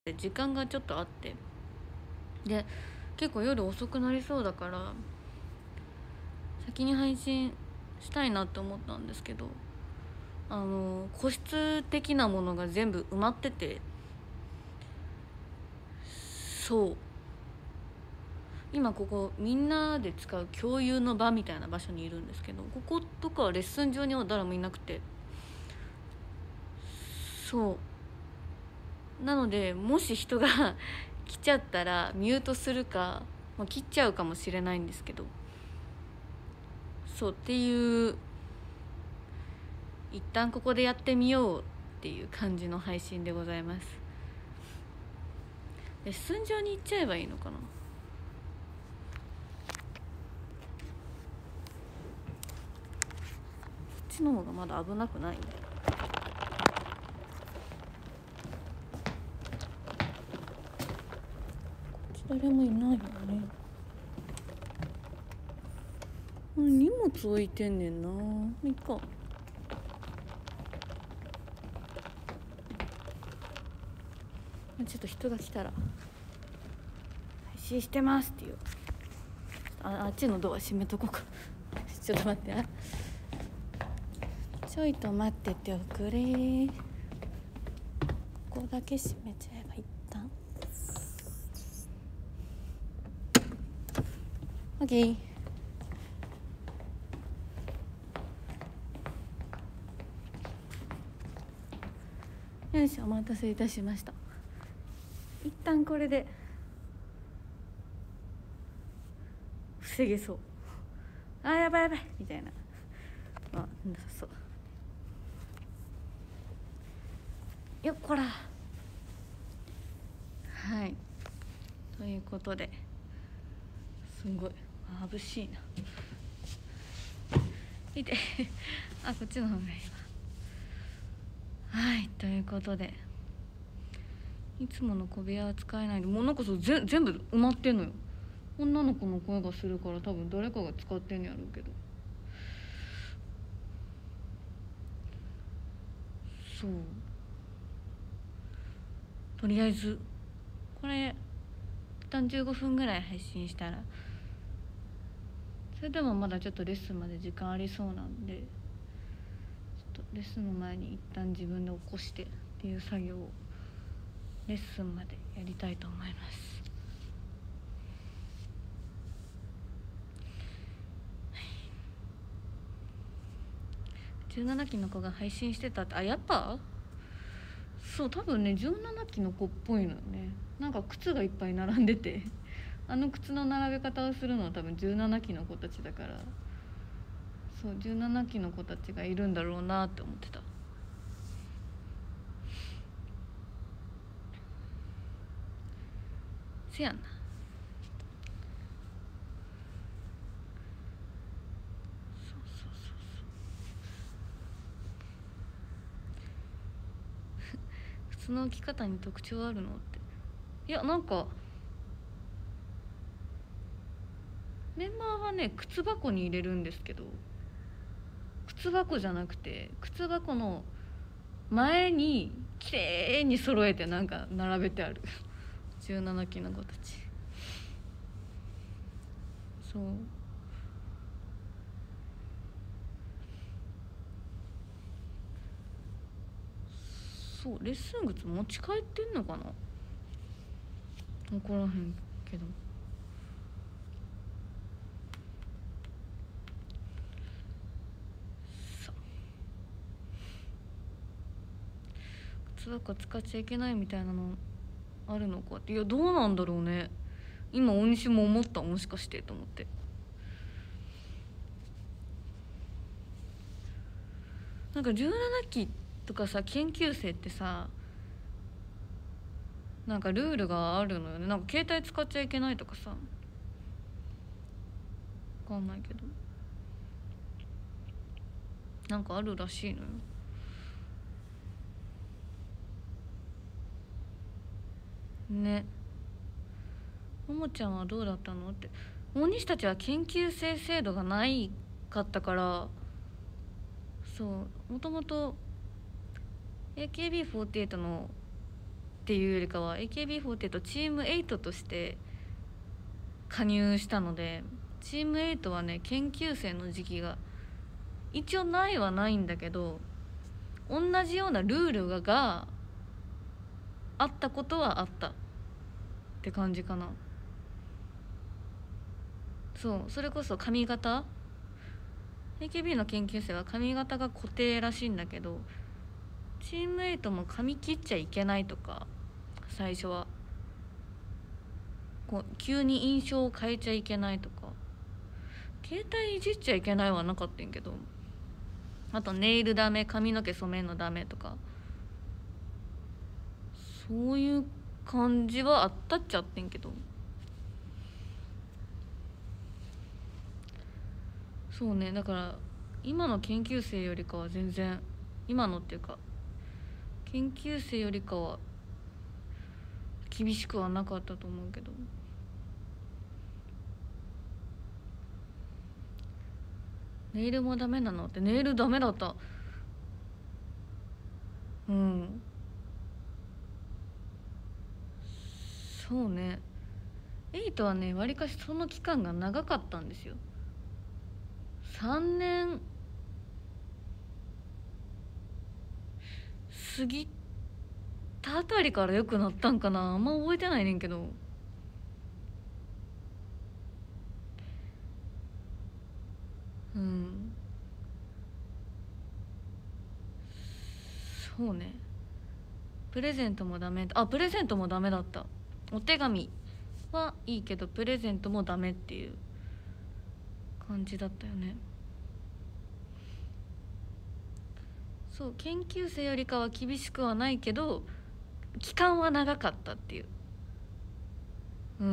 時間がちょっとあって、で結構夜遅くなりそうだから先に配信したいなって思ったんですけど、個室的なものが全部埋まってて、そう今ここみんなで使う共有の場みたいな場所にいるんですけど、こことかはレッスン上には誰もいなくて、そうなのでもし人が来ちゃったらミュートするか、切っちゃうかもしれないんですけど、そうっていう一旦ここでやってみようっていう感じの配信でございます。レッスン上に行っちゃえばいいのかな。こっちの方がまだ危なくないんだよ。こっち誰もいないよね。荷物置いてんねんな。いいか。ちょっと人が来たら配信してますっていう、あっちのドア閉めとこうか。ちょっと待ってな、ちょいと待ってておくれ。ここだけ閉めちゃえば一旦 OK。 よし、お待たせいたしました。一旦これで防げそう。あ、やばいやばいみたいな、なさそうよっこら。はい、ということですごい眩しいな。見てあ、こっちの方がいいわ。はい、ということでいつもの小部屋は使えないで、もうなんかそう全部埋まってんのよ。女の子の声がするから多分誰かが使ってんやろうけど、そうとりあえずこれ一旦15分ぐらい配信したら、それでもまだちょっとレッスンまで時間ありそうなんで、ちょっとレッスンの前に一旦自分で起こしてっていう作業をレッスンまでやりたいと思います。17期の子が配信してたって、あ、やっぱそう、多分ね17期の子っぽいのよね。なんか靴がいっぱい並んでてあの靴の並べ方をするのは多分17期の子たちだから、そう17期の子たちがいるんだろうなって思ってた。せやな。靴の置き方に特徴あるのって、いやなんかメンバーはね靴箱に入れるんですけど、靴箱じゃなくて靴箱の前にきれいに揃えてなんか並べてある17期の子たち。そうそう、レッスン靴持ち帰ってんのかな、分からへんけど。靴箱使っちゃいけないみたいなのあるのかって。いやどうなんだろうね、今大西も思った、もしかしてと思って。なんか17期とかさ、研究生ってさ、なんかルールがあるのよね。なんか携帯使っちゃいけないとかさ、分かんないけどなんかあるらしいのよね。ももちゃんはどうだったのって。大西たちは研究生制度がないかったから、そうもともと AKB48 のていうよりかは AKB48 チーム8として加入したので、チーム8はね研究生の時期が一応ないはないんだけど、同じようなルールがあったことはあったって感じかな。そう、それこそ髪型、 AKB の研究生は髪型が固定らしいんだけど、チーム8も髪切っちゃいけないとか、最初はこう急に印象を変えちゃいけないとか、携帯いじっちゃいけないはなかったんけど、あとネイルダメ、髪の毛染めんのダメとか、そういう感じはあったっちゃってんけど、そうね、だから今の研究生よりかは全然、今のっていうか研究生よりかは厳しくはなかったと思うけど、ネイルもダメなのって、ネイルダメだった。うん、そうね。8はねわりかしその期間が長かったんですよ。3年過ぎたあたりから良くなったんかな、あんま覚えてないねんけど。うん、そうね。プレゼントもダメ、あ、プレゼントもダメだった。お手紙はいいけどプレゼントもダメっていう感じだったよね。そう、研究生よりかは厳しくはないけど期間は長かったっていう。うん、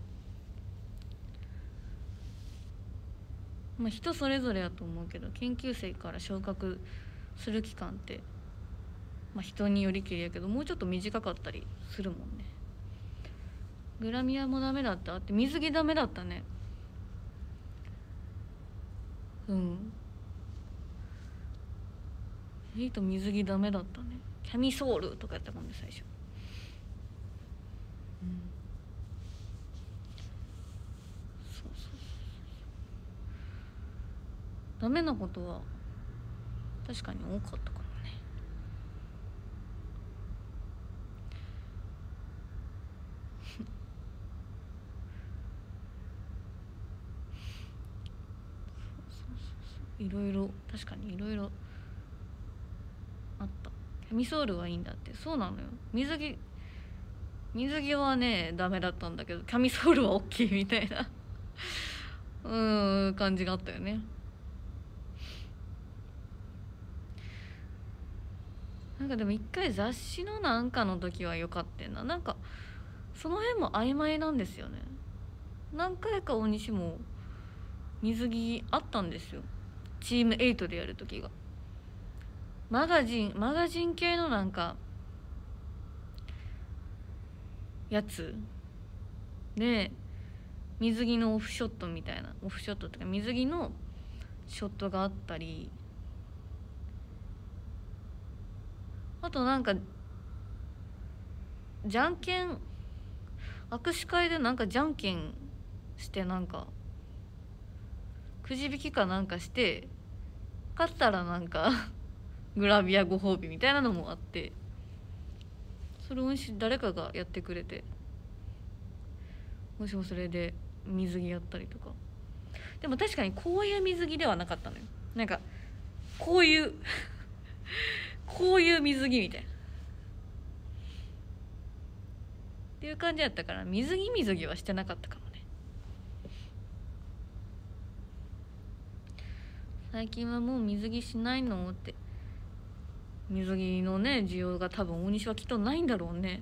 まあ人それぞれやと思うけど、研究生から昇格する期間ってまあ人によりきりやけど、もうちょっと短かったりするもんね。グラミアもダメだったって、水着ダメだったね。うん、水着ダメだったね。キャミソールとかやったもんね最初。うん、そうそうそう、ダメなことは確かに多かったかもね。いろいろ、確かにいろいろあった。キャミソールはいいんだって。そうなのよ。水着はねダメだったんだけど、キャミソールは OK みたいな感じがあったよね。なんかでも一回雑誌のなんかの時はよかったな。なんかその辺も曖昧なんですよね。何回か大西も水着あったんですよ、チーム8でやる時が。マガジン系のなんかやつで、水着のオフショットみたいな、オフショットっていうか水着のショットがあったり、あとなんかじゃんけん、握手会でなんかじゃんけんして、なんかくじ引きかなんかして、勝ったらなんかグラビアご褒美みたいなのもあって、それを誰かがやってくれて、もしもそれで水着やったりとか。でも確かにこういう水着ではなかったのよ。なんかこういうこういう水着みたいなっていう感じやったから、水着はしてなかったかもね。最近はもう水着しないのって。水着のね需要が多分大西はきっとないんだろうね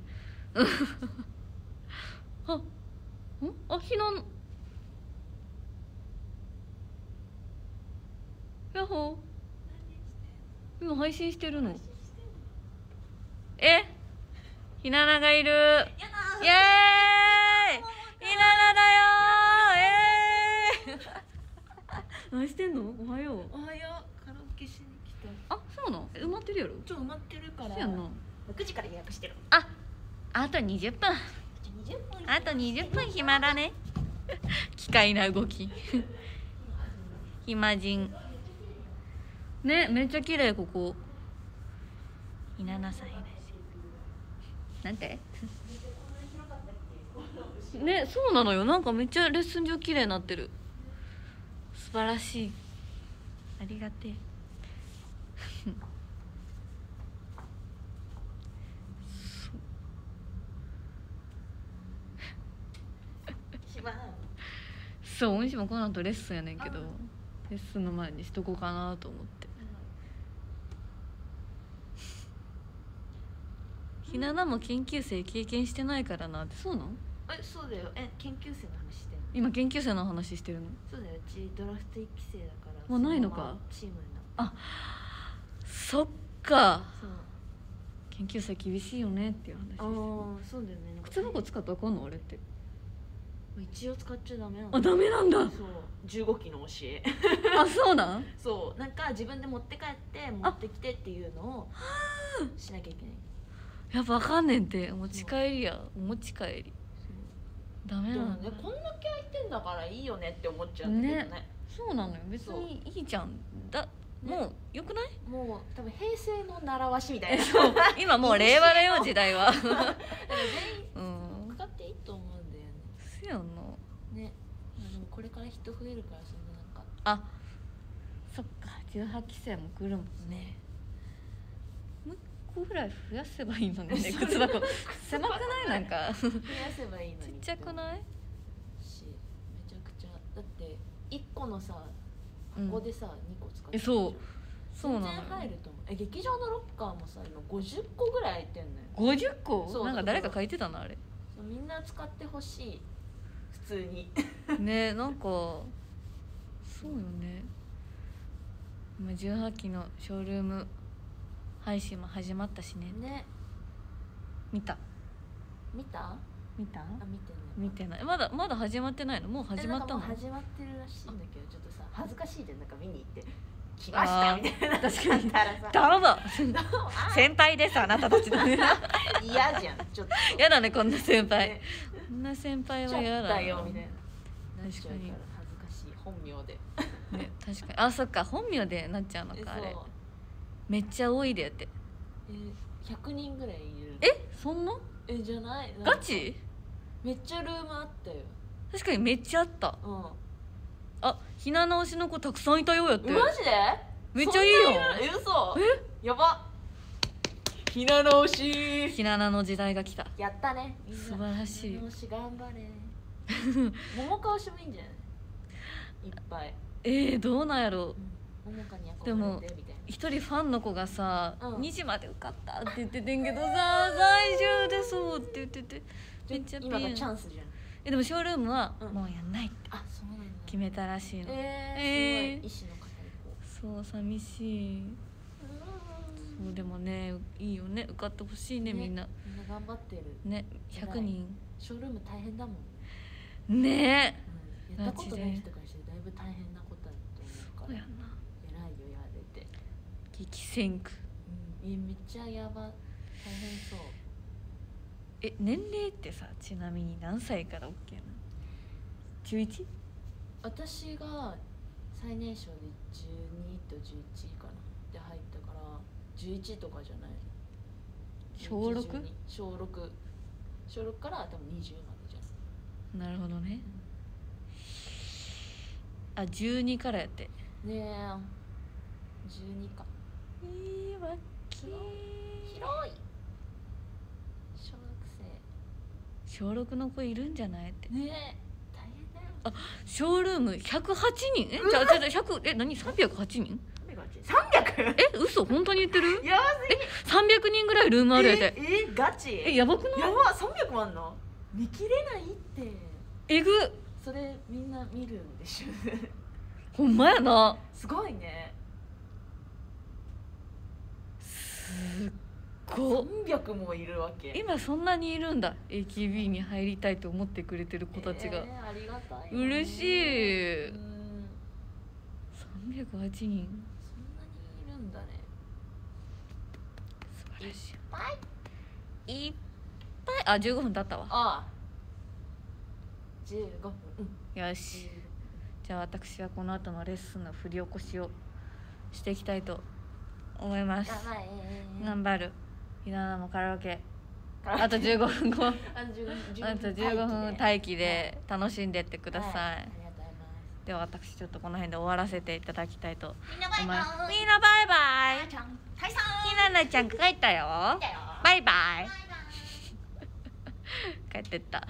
ひなヤッホー、今配信してるの。ひなながいる。イエーイ、ひななだよ何してんの。おはよう。 おはよう。カラオケしに来た。 あ、そうなの。埋まってるやろ。 埋まってるから。 そうやんな。 6時から予約してる。 あと20分。 20分。 あと20分暇だね。機械な動き。暇人。ね、めっちゃ綺麗ここ。ひななさんいらっしゃる。なんて？ね、そうなのよ。なんかめっちゃレッスン場綺麗になってる。素晴らしい。ありがてえ。そう、おんしもこの後レッスンやねんけど、レッスンの前にしとこうかなと思って。ひななも研究生経験してないからなって。そうなん？ そうだよ。研究生の話してんの？ 今研究生の話してるの？ そうだよ。うちドラフト1期生だから。 もうないのか？ チームになった。 そっか。 そう。 研究生厳しいよねっていう話です。 そうだよね。 靴箱使ったらあかんのあれって？ 一応使っちゃダメなんだ。 ダメなんだ。 そう、15期の教え。 そうなん？ そう、なんか自分で持って帰って持ってきてっていうのをしなきゃいけない。 やっぱあかんねんって。お持ち帰りや。お持ち帰りダメなんだ。 こんだけ空いてんだからいいよねって思っちゃうんだけどね。 そうなのよ。別にいいじゃん。もうよくない？ もう多分平成の習わしみたいな。 今もう令和だよ時代は。 全員かかっていいと思うんだよね。 そうやんな。 ね。でもこれから人増えるからそんななんか。 そっか。18期生も来るもんね。もう1個ぐらい増やせばいいのにね。靴箱狭くない？なんか増やせばいいのに。 ちっちゃくない？ めちゃくちゃだって1個のさ箱でさ、2個使ってる。 そうなのよ。 全然入ると思う。劇場のロッカーもさ今50個ぐらい空いてんのよ。 50個？ そう、 なんか誰か書いてたなあれ。 みんな使ってほしい。普通にね、なんかそうよね。今18期のショールーム配信も始まったしね。見た？ 見てない。 見てない。まだ始まってないの？もう始まったの？ 始まってるらしいんだけど、ちょっとさ恥ずかしいじゃん。なんか見に行って来ましたみたいな。 確かに。どうも先輩ですあなたたちの。 嫌じゃん。ちょっとやだねこんな先輩。こんな先輩は嫌だよみたいな。 確かに恥ずかしい。本名でね、確かに。そっか、本名でなっちゃうのか。あれめっちゃ多いでやって。 100人ぐらいいる。 そんな？ じゃない？ ガチ？ めっちゃルームあったよ。 確かにめっちゃあった。ひな直しの子たくさんいたよやって。 マジで？ めっちゃいいよ。 嘘？やば。ひな直し。 ひななの時代が来た。 やったね。 素晴らしい。 ひな直し頑張れ。桃川しもいいんじゃない？いっぱい。 どうなんやろ。 桃川にでも一人ファンの子がさ、2時まで受かったって言っててんけどさ、最終でそうって言ってて、めっちゃピン。 今がチャンスじゃん。 でもショールームはもうやんないってそうなんだ。 決めたらしいの。 すごい意志の固い子。そう、寂しい。そう、でもね、いいよね、受かってほしいね。みんな頑張ってるね。100人ショールーム大変だもんね。 やったことない人からしてだいぶ大変なことだと思うから。 そうやんな。 偉いよ、やれて。 激戦区。 めっちゃやば。大変そう。 年齢ってさ、ちなみに何歳から OK なの？11？ 私が最年少で12と11かなで入ったから11とかじゃない。 小 6？ 小6から多分20までじゃん。 なるほどね。12からやって。 ねえ、12か。 わっきー。 広い。 小6の子いるんじゃないって。 ねえ、大変だよ。 ショールーム108人？100？何308人 ？300？ 嘘？本当に言ってる？ やばすぎ。300人ぐらいルームあるやて。 ガチ？ やばくない？ やば。300もあんの？見切れないって。 えぐ。 それみんな見るんでしょ。 ほんまやな。 すごいね。 すっごっ。 300もいるわけ。 今そんなにいるんだ。 AKB に入りたいと思ってくれてる子たちが。 ありがたい。 嬉しい。308人。 そんなにいるんだね。 素晴らしい。 いっぱいいっぱい。あ、15分経ったわ。 ああ15分、 よし、じゃあ私はこの後のレッスンの振り起こしをしていきたいと思います。頑張る。ひななもカラオケあと15分後あと15分待機で楽しんでってください、はい、ありがとうございます。では私ちょっとこの辺で終わらせていただきたいと思います。みんなバイバイ。ひななちゃん帰ったよ。バイバイ。帰ってった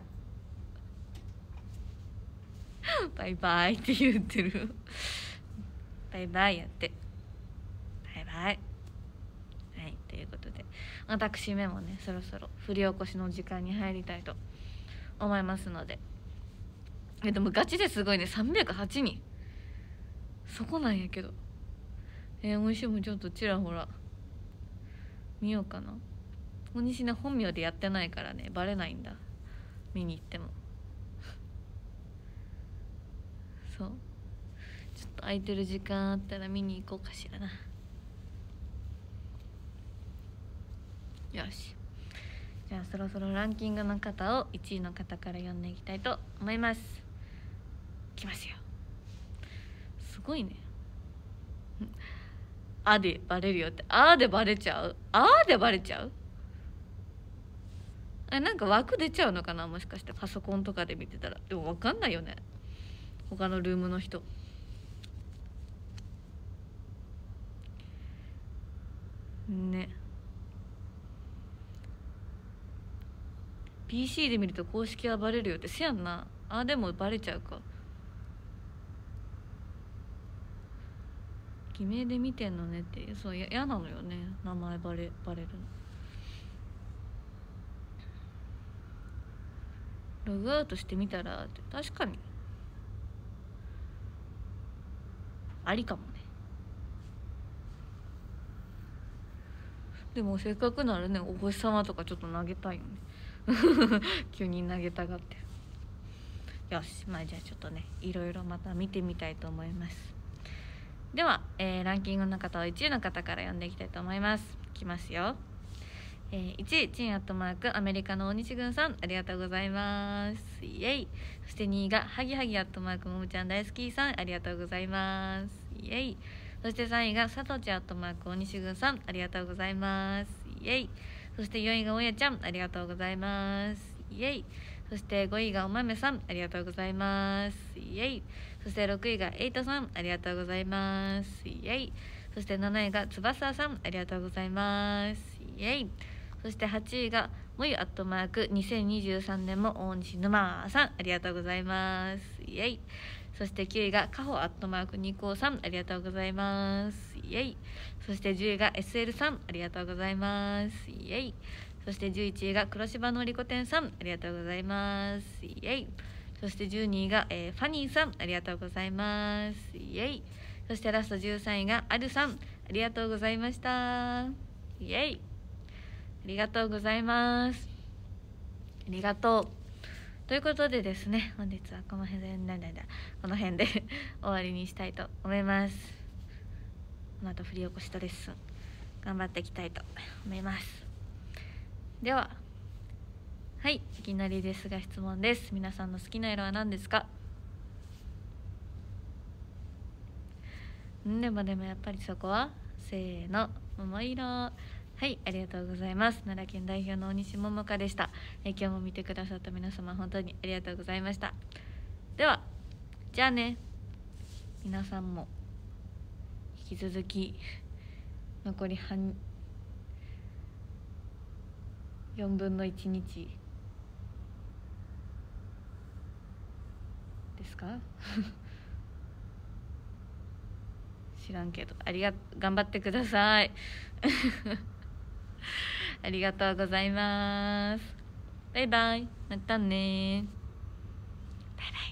バイバイって言ってるバイバイやって、バイバイ。はい、ということで私めもねそろそろ振り起こしの時間に入りたいと思いますので、でもガチですごいね、308人そこなんやけど、おいしいもちょっとちらほら見ようかな。大西ね本名でやってないからねバレないんだ、見に行ってもそう、ちょっと空いてる時間あったら見に行こうかしらな。よし、じゃあそろそろランキングの方を1位の方から読んでいきたいと思います。いきますよ。すごいねあでバレるよって、あでバレちゃう、あでバレちゃう。なんか枠出ちゃうのかな、もしかしてパソコンとかで見てたら。でも分かんないよね他のルームの人ね。PC で見ると公式はバレるよって、せやんな。あでもバレちゃうか。偽名で見てんのねって、そう嫌なのよね、名前バレるの。ログアウトしてみたらって、確かにありかもね。でもせっかくならねお星様とかちょっと投げたいよね急に投げたがってる。よし、まあじゃあちょっとねいろいろまた見てみたいと思います。では、ランキングの方を1位の方から読んでいきたいと思います。いきますよ。1位チンアットマークアメリカの大西軍さん、ありがとうございます。イエイ。そして2位がハギハギアットマークももちゃん大好きさん、ありがとうございます。イエイ。そして3位がさとちアットマーク大西軍さん、ありがとうございます。イエイ。そして4位がおやちゃん、ありがとうございます。イエイ。そして5位がおまめさん、ありがとうございます。イエイ。そして6位がエイトさん、ありがとうございます。イエイ。そして7位が翼さん、ありがとうございます。イエイ。そして8位がもゆアットマーク2023年も大西沼さん、ありがとうございます。イエイ。そして9位がかほアットマークニコさん、ありがとうございます。イエイ。そして10位が SL さん、ありがとうございます。イエイ。そして11位が黒芝のりこ店さん、ありがとうございます。イエイ。そして12位が、ファニーさん、ありがとうございます。イエイ。そしてラスト13位がアルさん、ありがとうございました。イエイ。ありがとうございます。ありがとう。ということでですね、本日はこの辺で終わりにしたいと思います。この後振り起こしとレッスン頑張っていきたいと思います。では、はい、いきなりですが質問です。皆さんの好きな色は何ですか？でもやっぱりそこはせーの、桃色。はい、ありがとうございます。奈良県代表の大西桃香でした。今日も見てくださった皆様本当にありがとうございました。ではじゃあね、皆さんも引き続き残り4分の1日ですか知らんけど頑張ってくださいありがとうございます。バイバイ。またね。バイバイ。